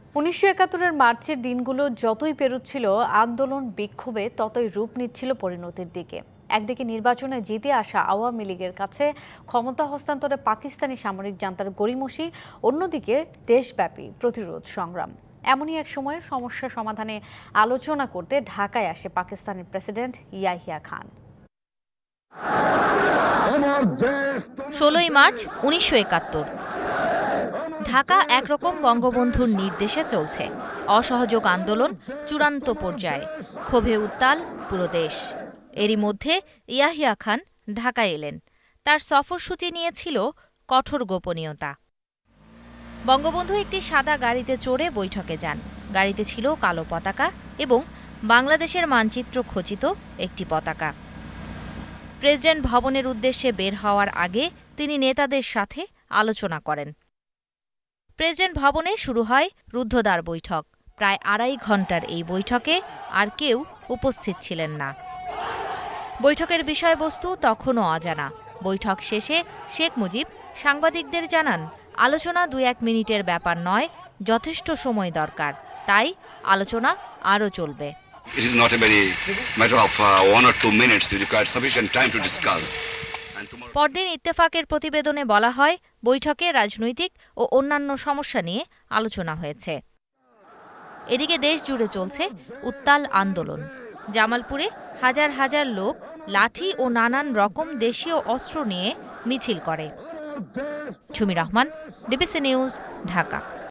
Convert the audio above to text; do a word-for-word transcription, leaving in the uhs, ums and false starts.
উনিশশো একাত্তরের মার্চের দিনগুলো যতই পেরোচ্ছিল, আন্দোলন বিক্ষোভে ততই রূপ নিচ্ছিল পরিণতির দিকে। একদিকে নির্বাচনে জিতে আসা আওয়ামী লীগের কাছে ক্ষমতা হস্তান্তরে পাকিস্তানি সামরিক জান্তার গড়িমসি, অন্যদিকে দেশব্যাপী প্রতিরোধ সংগ্রাম। এমনই এক সময়ে সমস্যা সমাধানে আলোচনা করতে ঢাকায় আসে পাকিস্তানের প্রেসিডেন্ট ইয়াহিয়া খান। ষোলোই মার্চ উনিশশো একাত্তর। ঢাকা একরকম বঙ্গবন্ধুর নির্দেশে চলছে। অসহযোগ আন্দোলন চূড়ান্ত পর্যায়ে, ক্ষোভে উত্তাল পুরো দেশ। এরই মধ্যে ইয়াহিয়া খান ঢাকায় এলেন। তার সফরসূচি নিয়েছিল কঠোর গোপনীয়তা। বঙ্গবন্ধু একটি সাদা গাড়িতে চড়ে বৈঠকে যান। গাড়িতে ছিল কালো পতাকা এবং বাংলাদেশের মানচিত্র খচিত একটি পতাকা। প্রেসিডেন্ট ভবনের উদ্দেশ্যে বের হওয়ার আগে তিনি নেতাদের সাথে আলোচনা করেন। প্রেসিডেন্ট ভবনে শুরু হয় রুদ্ধদ্বার বৈঠক। প্রায় আড়াই ঘণ্টার এই বৈঠকে আর কেউ উপস্থিত ছিলেন না। বৈঠকের বিষয়বস্তু তখনও অজানা। বৈঠক শেষে শেখ মুজিব সাংবাদিকদের জানান, আলোচনা দুই এক মিনিটের ব্যাপার নয়, যথেষ্ট সময় দরকার, তাই আলোচনা আরও চলবে। It is not a very matter of uh, one or two minutes. You require sufficient time to discuss. পরদিন ইত্তেফাকের প্রতিবেদনে বলা হয়, বৈঠকে রাজনৈতিক ও অন্যান্য সমস্যা নিয়ে আলোচনা হয়েছে। এদিকে দেশ জুড়ে চলছে উত্তাল আন্দোলন। জামালপুরে হাজার হাজার লোক লাঠি ও নানান রকম দেশীয় অস্ত্র নিয়ে মিছিল করে। Jhumi Rahman, DBC news, Dhaka.